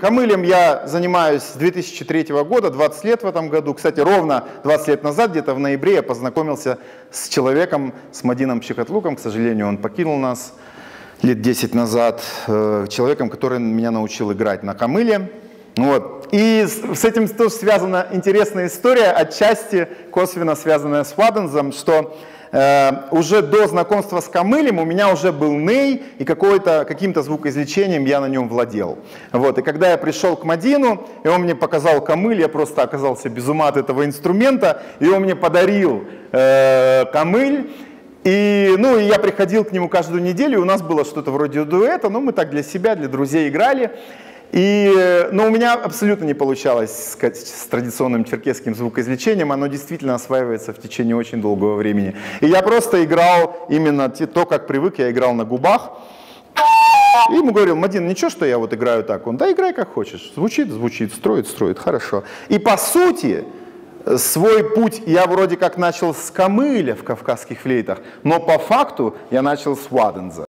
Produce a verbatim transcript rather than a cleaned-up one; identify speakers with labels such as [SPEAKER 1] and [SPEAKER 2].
[SPEAKER 1] Камылем я занимаюсь с две тысячи третьего года, двадцать лет в этом году. Кстати, ровно двадцать лет назад, где-то в ноябре, я познакомился с человеком, с Мадином Пшикатлуком. К сожалению, он покинул нас лет десять назад. Человеком, который меня научил играть на камыле. Вот. И с этим тоже связана интересная история, отчасти косвенно связанная с Вадензом, что э, уже до знакомства с камылем у меня уже был ней, и каким-то звукоизвлечением я на нем владел. Вот. И когда я пришел к Мадину, и он мне показал камыль, я просто оказался без ума от этого инструмента, и он мне подарил э, камыль. И, ну, и я приходил к нему каждую неделю, и у нас было что-то вроде дуэта, но мы так для себя, для друзей играли. И, но у меня абсолютно не получалось с, с традиционным черкесским звукоизвлечением, оно действительно осваивается в течение очень долгого времени. И я просто играл именно то, как привык, я играл на губах. И ему говорил: Мадин, ничего, что я вот играю так? Он: да, играй как хочешь, звучит, звучит, строит, строит, хорошо. И по сути, свой путь я вроде как начал с камыля в кавказских флейтах, но по факту я начал с Ваденза.